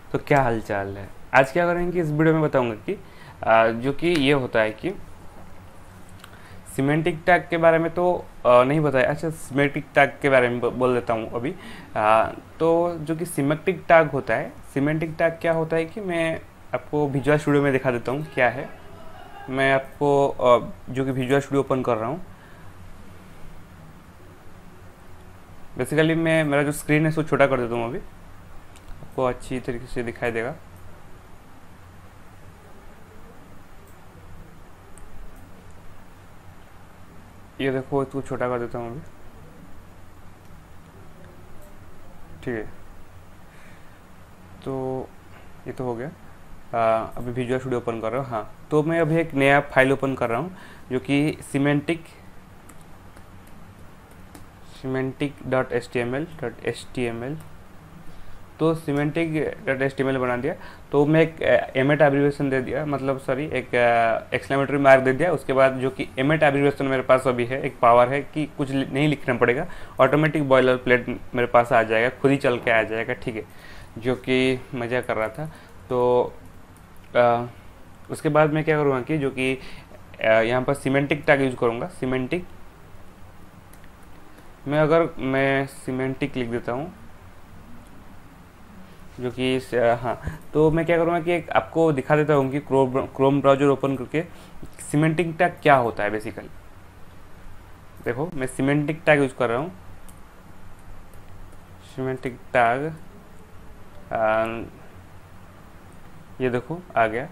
तो क्या हालचाल है। आज क्या करेंगे कि इस वीडियो में बताऊंगा कि जो कि ये होता है कि सिमेंटिक टैग के बारे में तो नहीं बताया। अच्छा, सिमेंटिक टैग के बारे में बोल देता हूँ अभी। तो जो कि सिमेंटिक टैग होता है, सिमेंटिक टैग क्या होता है कि मैं आपको विजुअल स्टूडियो में दिखा देता हूँ क्या है। मैं आपको जो कि विजुअल स्टूडियो ओपन कर रहा हूँ। बेसिकली मैं मेरा जो स्क्रीन है उसको छोटा कर देता हूँ अभी, आपको अच्छी तरीके से दिखाई देगा। ये देखो, इसको छोटा कर देता हूँ अभी, ठीक है। तो ये तो हो गया। अभी विजुअल स्टूडियो ओपन कर रहा हूँ। हाँ, तो मैं अभी एक नया फाइल ओपन कर रहा हूँ जो कि सिमेंटिक.html। तो सिमेंटिक.html बना दिया। तो मैं एक एमेट एब्रीवेशन दे दिया, मतलब सॉरी, एक एक्सक्लेमेटरी मार्क दे दिया। उसके बाद जो कि एमेट एब्रीवेशन मेरे पास अभी है, एक पावर है कि कुछ नहीं लिखना पड़ेगा, ऑटोमेटिक बॉयलर प्लेट मेरे पास आ जाएगा, खुद ही चल के आ जाएगा, ठीक है। जो कि मज़ा कर रहा था। तो उसके बाद मैं क्या करूँगा कि जो कि यहाँ पर सिमेंटिक टैग यूज़ करूँगा। सिमेंटिक में अगर मैं सिमेंटिक लिख देता हूँ जो कि हाँ, तो मैं क्या करूँगा कि एक आपको दिखा देता हूँ कि क्रोम ब्राउज़र ओपन करके सिमेंटिक टैग क्या होता है बेसिकली। देखो, मैं सिमेंटिक टैग यूज़ कर रहा हूँ। सिमेंटिक टैग, ये देखो आ गया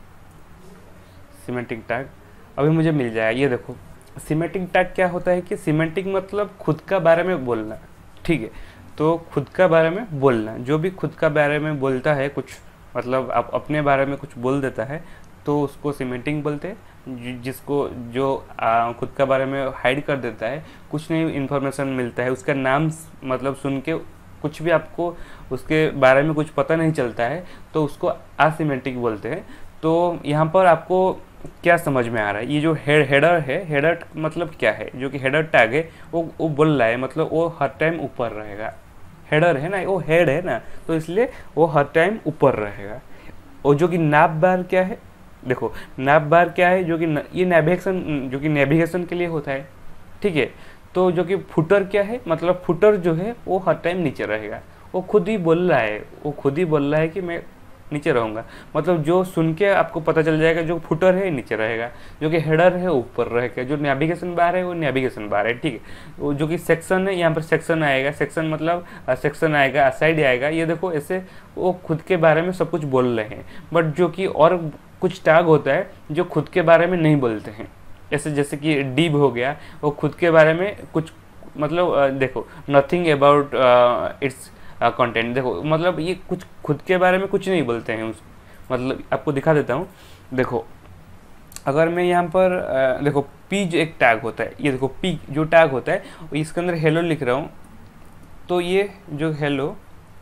सिमेंटिक टैग। अभी मुझे मिल जाएगा। ये देखो, सिमेंटिक टैग क्या होता है कि सिमेंटिक मतलब खुद का बारे में बोलना, ठीक है। तो खुद का बारे में बोलना, जो भी खुद का बारे में बोलता है, कुछ मतलब आप अपने बारे में कुछ बोल देता है तो उसको सिमेंटिक बोलते हैं। जिसको जो खुद का बारे में हाइड कर देता है, कुछ नहीं इन्फॉर्मेशन मिलता है, उसका नाम मतलब सुन के कुछ भी आपको उसके बारे में कुछ पता नहीं चलता है, तो उसको असिमेंटिक बोलते हैं। तो यहाँ पर आपको क्या समझ में आ रहा है, ये जो हेडर है, हेडर मतलब क्या है, जो कि हेडर टैग है वो बोल रहा है, मतलब वो हर टाइम ऊपर रहेगा। हेडर है ना, वो हेड है ना, तो इसलिए वो हर टाइम ऊपर रहेगा। और जो कि नाप बार क्या है, देखो नाप बार क्या है, जो कि ये नेविगेशन, जो कि नेविगेशन के लिए होता है, ठीक है। तो जो कि फुटर क्या है, मतलब फुटर जो है वो हर टाइम नीचे रहेगा। वो खुद ही बोल रहा है, वो खुद ही बोल रहा है कि मैं नीचे रहूँगा, मतलब जो सुन के आपको पता चल जाएगा जो फुटर है नीचे रहेगा, जो कि हेडर है ऊपर रहेगा, जो नेविगेशन बार है वो नेविगेशन बार है, ठीक है। वो जो कि सेक्शन है, यहाँ पर सेक्शन आएगा, सेक्शन मतलब सेक्शन आएगा, साइड आएगा। ये देखो ऐसे वो खुद के बारे में सब कुछ बोल रहे हैं। बट जो कि और कुछ टैग होता है जो खुद के बारे में नहीं बोलते हैं, ऐसे जैसे कि डिव हो गया, वो खुद के बारे में कुछ मतलब देखो, नथिंग अबाउट इट्स कंटेंट। देखो मतलब ये कुछ खुद के बारे में कुछ नहीं बोलते हैं उस, मतलब आपको दिखा देता हूँ। देखो, अगर मैं यहाँ पर देखो पी जो एक टैग होता है, ये देखो पी जो टैग होता है, इसके अंदर हेलो लिख रहा हूँ। तो ये जो हेलो,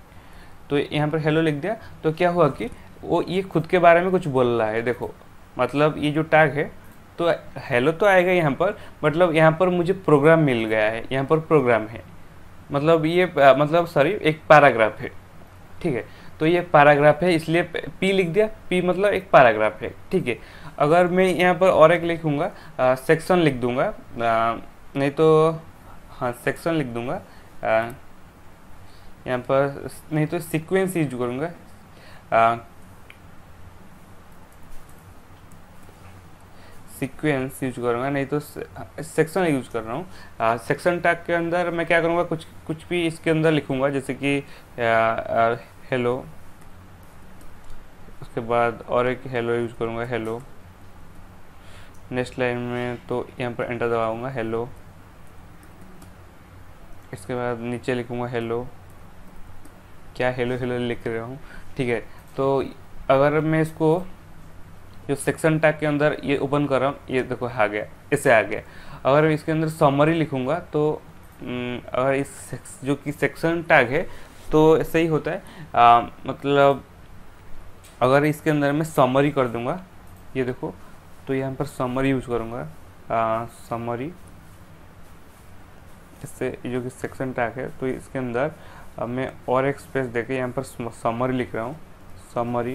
तो यहाँ पर हेलो लिख दिया, तो क्या हुआ कि वो ये खुद के बारे में कुछ बोल रहा है। देखो मतलब ये जो टैग है, तो हेलो तो आएगा यहाँ पर, मतलब यहाँ पर मुझे प्रोग्राम मिल गया है, यहाँ पर प्रोग्राम है, मतलब ये मतलब सॉरी एक पैराग्राफ है, ठीक है। तो ये पैराग्राफ है, इसलिए पी लिख दिया, पी मतलब एक पैराग्राफ है, ठीक है। अगर मैं यहाँ पर और एक लिखूँगा, सेक्शन लिख दूँगा, नहीं तो हाँ सेक्शन लिख दूँगा, यहाँ पर नहीं तो सीक्वेंस यूज करूँगा, सीक्वेंस यूज करूँगा, नहीं तो सेक्शन यूज कर रहा हूँ। सेक्शन टैग के अंदर मैं क्या करूँगा, कुछ भी इसके अंदर लिखूँगा, जैसे कि हेलो, उसके बाद और एक हेलो यूज करूँगा, हेलो। नेक्स्ट लाइन में तो यहाँ पर एंटर दबाऊँगा, हेलो। इसके बाद नीचे लिखूँगा हेलो, क्या हेलो हेलो लिख रहा हूँ, ठीक है। तो अगर मैं इसको जो सेक्शन टैग के अंदर ये ओपन कर रहा हूँ, ये देखो आ गया, ऐसे आ गया। अगर इसके अंदर समरी लिखूँगा तो अगर इस जो कि सेक्शन टैग है तो ऐसे ही होता है, मतलब अगर इसके अंदर मैं समरी कर दूँगा, ये देखो, तो यहाँ पर समरी यूज करूँगा, समरी, इससे जो कि सेक्शन टैग है, तो इसके अंदर मैं और एक स्पेस देके यहाँ पर समरी लिख रहा हूँ, समरी,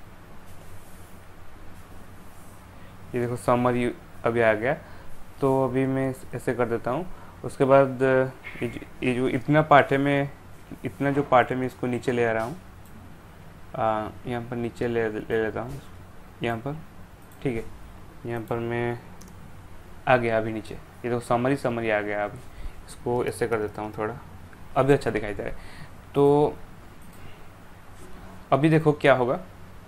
ये देखो समरी अभी आ गया। तो अभी मैं ऐसे कर देता हूँ। उसके बाद ये जो इतना पार्ट है, मैं इतना जो पार्ट है मैं इसको नीचे ले आ रहा हूँ, यहाँ पर नीचे ले लेता हूँ यहाँ पर, ठीक है। यहाँ पर मैं आ गया अभी नीचे, ये देखो समरी समरी आ गया। अभी इसको ऐसे कर देता हूँ थोड़ा, अभी अच्छा दिखाई दे रहा है। तो अभी देखो क्या होगा,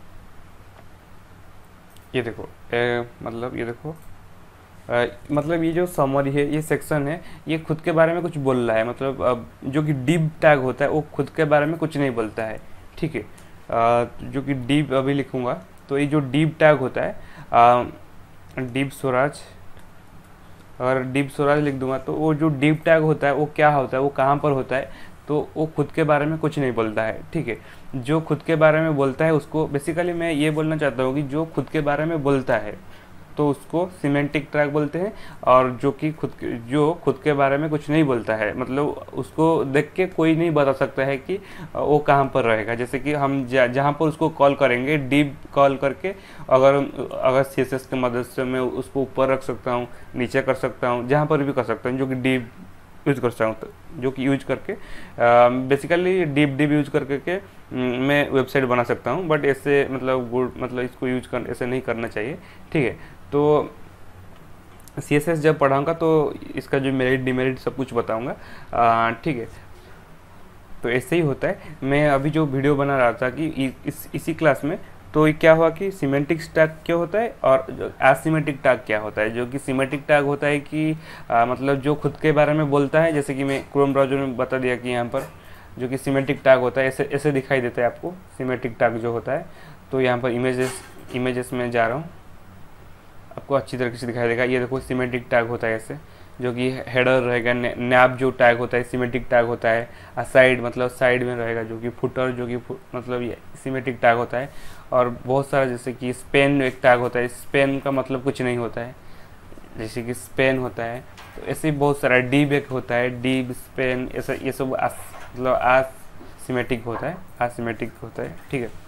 ये देखो मतलब ये देखो मतलब ये जो समरी है, ये सेक्शन है, ये खुद के बारे में कुछ बोल रहा है। मतलब जो कि डीप टैग होता है वो खुद के बारे में कुछ नहीं बोलता है, ठीक है। जो कि डीप अभी लिखूंगा, तो ये जो डीप टैग होता है, डीप स्वराज, अगर डीप स्वराज लिख दूंगा तो वो जो डीप टैग होता है वो क्या होता है, वो कहाँ पर होता है, तो वो खुद के बारे में कुछ नहीं बोलता है, ठीक है। जो खुद के बारे में बोलता है उसको बेसिकली मैं ये बोलना चाहता हूँ कि जो खुद के बारे में बोलता है तो उसको सिमेंटिक टैग बोलते हैं। और जो कि जो खुद के बारे में कुछ नहीं बोलता है, मतलब उसको देख के कोई नहीं बता सकता है कि वो कहाँ पर रहेगा। जैसे कि हम जहाँ पर उसको कॉल करेंगे, डीप कॉल करके, अगर CSS की मदद से मैं उसको ऊपर रख सकता हूँ, नीचे कर सकता हूँ, जहाँ पर भी कर सकता हूँ, जो कि डीप यूज कर सकता हूँ, जो कि यूज करके बेसिकली डीप यूज करके मैं वेबसाइट बना सकता हूँ। बट ऐसे मतलब इसको यूज कर ऐसे नहीं करना चाहिए, ठीक है। तो CSS जब पढ़ाऊँगा तो इसका जो मेरिट डिमेरिट सब कुछ बताऊँगा, ठीक है। तो ऐसे ही होता है। मैं अभी जो वीडियो बना रहा था कि इसी क्लास में, तो क्या हुआ कि सिमेंटिक टैग क्या होता है और एसिमेट्रिक टैग क्या होता है। जो कि सिमेंटिक टैग होता है कि मतलब जो खुद के बारे में बोलता है, जैसे कि मैं क्रोम ब्राउज़र में बता दिया कि यहाँ पर जो कि सिमेंटिक टैग होता है, ऐसे दिखाई देता है आपको सिमेंटिक टैग जो होता है। तो यहाँ पर इमेजेस में जा रहा हूँ, आपको अच्छी तरीके से दिखाई देगा। ये देखो सिमेंटिक टैग होता है ऐसे, जो कि हेडर रहेगा, नैप जो टैग होता है सिमेंटिक टैग होता है। साइड मतलब साइड में रहेगा, जो कि फुटर जो कि मतलब ये सिमेंटिक टैग होता है। और बहुत सारा, जैसे कि स्पेन एक टैग होता है, स्पेन का मतलब कुछ नहीं होता है, जैसे कि स्पेन होता है। तो ऐसे ही बहुत सारा डीब एक होता है, डीब स्पेन, ऐसा ये सब मतलब एसिमेट्रिक होता है, एसिमेट्रिक होता है, ठीक है।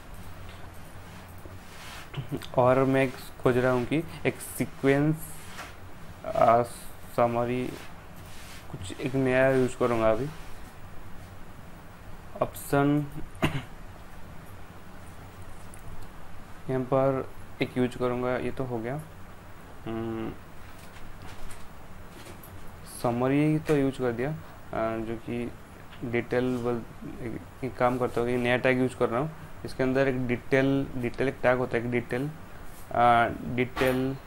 और मैं खोज रहा हूँ कि एक सीक्वेंस समरी, कुछ एक नया यूज करूँगा अभी, ऑप्शन यहाँ पर एक यूज करूँगा। ये तो हो गया, समरी तो यूज कर दिया। जो कि डिटेल एक काम करता हूँ कि नया टैग यूज कर रहा हूँ। इसके अंदर एक डिटेल एक टैग होता है, एक डिटेल,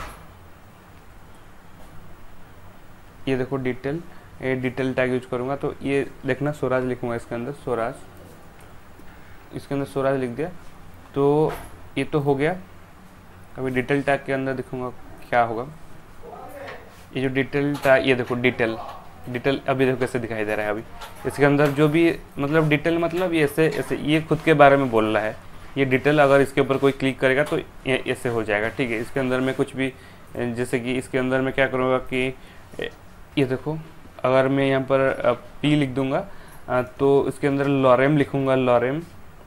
ये देखो डिटेल टैग यूज करूँगा। तो ये देखना, स्वराज लिखूँगा इसके अंदर, इसके अंदर स्वराज लिख दिया। तो ये तो हो गया। अभी डिटेल टैग के अंदर दिखूँगा क्या होगा। ये जो डिटेल टैग, ये देखो डिटेल अभी देखो कैसे दिखाई दे रहा है। अभी इसके अंदर जो भी मतलब डिटेल, मतलब ये ऐसे ये खुद के बारे में बोल रहा है। ये डिटेल अगर इसके ऊपर कोई क्लिक करेगा तो ये ऐसे हो जाएगा, ठीक है। इसके अंदर मैं कुछ भी, जैसे कि इसके अंदर मैं क्या करूँगा कि ये देखो, अगर मैं यहाँ पर P लिख दूँगा तो इसके अंदर लॉरेम लिखूँगा, लॉरेम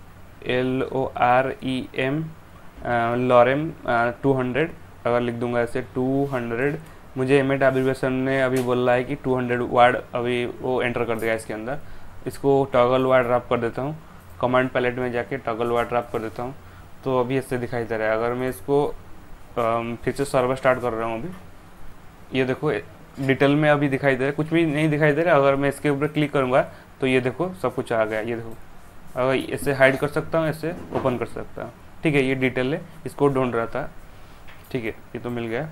LOREM, लॉरेम 200 अगर लिख दूँगा ऐसे 200। मुझे एमेट एब्रिविएशन ने अभी बोल रहा है कि 200 वर्ड अभी वो एंटर कर देगा इसके अंदर। इसको टॉगल वर्ड रैप कर देता हूँ, कमांड पैलेट में जाके टॉगल वर्ड रैप कर देता हूँ। तो अभी ऐसे दिखाई दे रहा है। अगर मैं इसको फिर से सर्वर स्टार्ट कर रहा हूँ अभी, ये देखो डिटेल में अभी दिखाई दे रहा है, कुछ भी नहीं दिखाई दे रहा। अगर मैं इसके ऊपर क्लिक करूँगा तो ये देखो सब कुछ आ गया। ये देखो, अगर ऐसे हाइड कर सकता हूँ, ऐसे ओपन कर सकता हूँ, ठीक है। ये डिटेल है, इसको ढूंढ रहा था, ठीक है। ये तो मिल गया।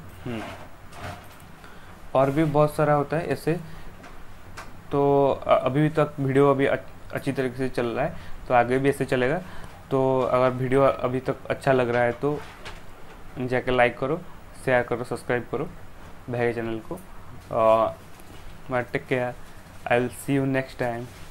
और भी बहुत सारा होता है ऐसे। तो अभी तक वीडियो अभी अच्छी तरीके से चल रहा है, तो आगे भी ऐसे चलेगा। तो अगर वीडियो अभी तक अच्छा लग रहा है तो जाके लाइक करो, शेयर करो, सब्सक्राइब करो भाई चैनल को। Take care, I will see you next time.